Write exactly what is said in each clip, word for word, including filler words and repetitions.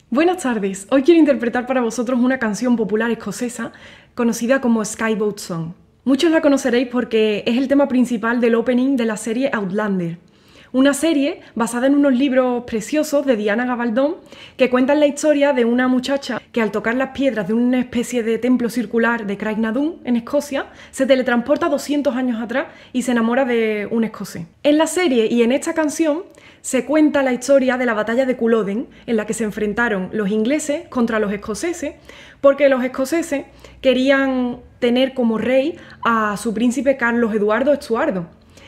Buenas tardes, hoy quiero interpretar para vosotros una canción popular escocesa conocida como Skyboat Song. Muchos la conoceréis porque es el tema principal del opening de la serie Outlander, una serie basada en unos libros preciosos de Diana Gabaldon que cuentan la historia de una muchacha que al tocar las piedras de una especie de templo circular de Craignadoon en Escocia se teletransporta doscientos años atrás y se enamora de un escocés. En la serie y en esta canción se cuenta la historia de la batalla de Culloden, en la que se enfrentaron los ingleses contra los escoceses, porque los escoceses querían tener como rey a su príncipe Carlos Eduardo Estuardo.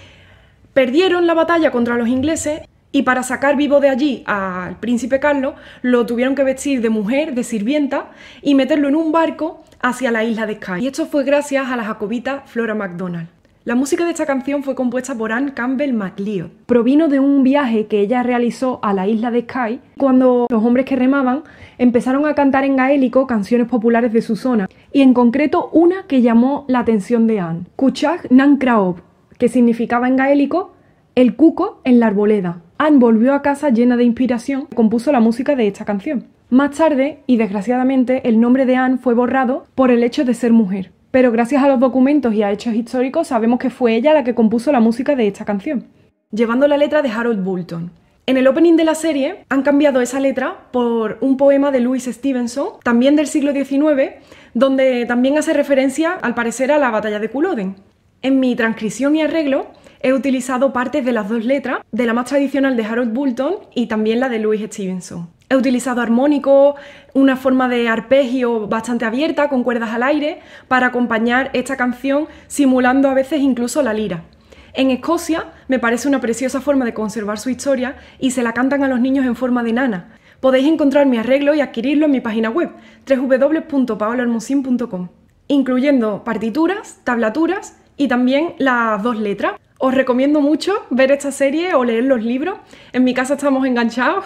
Perdieron la batalla contra los ingleses y para sacar vivo de allí al príncipe Carlos lo tuvieron que vestir de mujer, de sirvienta, y meterlo en un barco hacia la isla de Skye. Y esto fue gracias a la jacobita Flora MacDonald. La música de esta canción fue compuesta por Anne Campbell MacLeod. Provino de un viaje que ella realizó a la isla de Skye cuando los hombres que remaban empezaron a cantar en gaélico canciones populares de su zona, y en concreto una que llamó la atención de Anne, Cuchag nan Craob, que significaba en gaélico el cuco en la arboleda. Anne volvió a casa llena de inspiración y compuso la música de esta canción. Más tarde, y desgraciadamente, el nombre de Anne fue borrado por el hecho de ser mujer. Pero gracias a los documentos y a hechos históricos sabemos que fue ella la que compuso la música de esta canción, llevando la letra de Harold Boulton. En el opening de la serie han cambiado esa letra por un poema de Louis Stevenson, también del siglo diecinueve, donde también hace referencia, al parecer, a la batalla de Culloden. En mi transcripción y arreglo he utilizado partes de las dos letras, de la más tradicional de Harold Boulton y también la de Louis Stevenson. He utilizado armónicos, una forma de arpegio bastante abierta, con cuerdas al aire, para acompañar esta canción, simulando a veces incluso la lira. En Escocia me parece una preciosa forma de conservar su historia y se la cantan a los niños en forma de nana. Podéis encontrar mi arreglo y adquirirlo en mi página web, doble u doble u doble u punto paola hermosín punto com, incluyendo partituras, tablaturas y también las dos letras. Os recomiendo mucho ver esta serie o leer los libros. En mi casa estamos enganchados.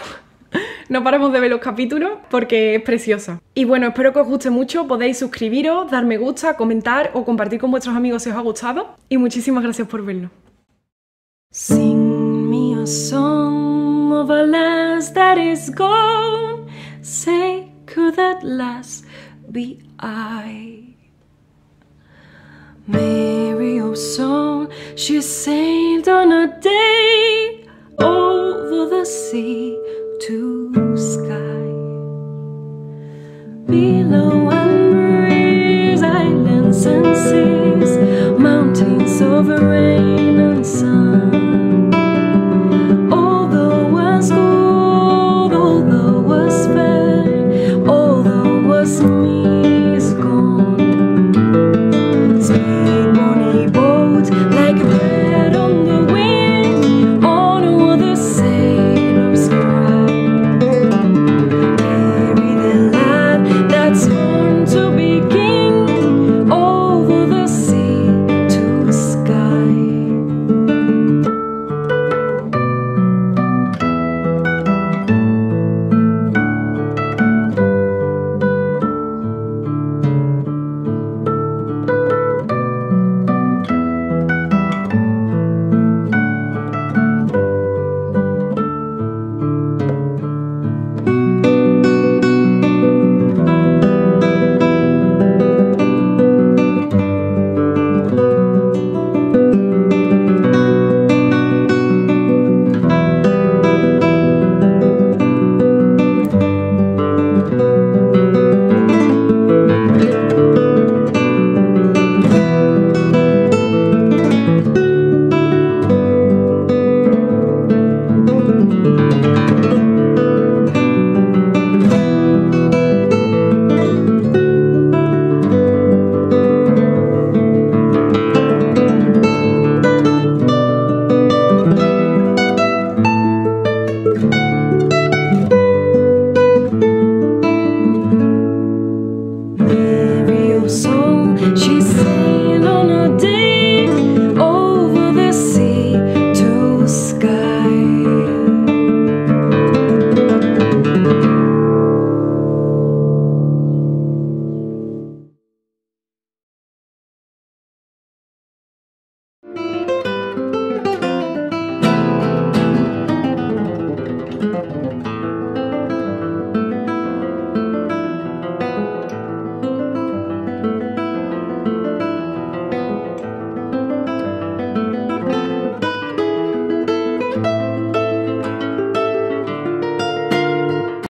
No paramos de ver los capítulos porque es preciosa. Y bueno, espero que os guste mucho. Podéis suscribiros, dar me gusta, comentar o compartir con vuestros amigos si os ha gustado. Y muchísimas gracias por verlo. Sing me a song of a lass that is gone. Say, could that lass be I? Mary O'Song, she sailed on a day over the sea to Skye. Below and breeze, islands and seas, mountains of rain and sun.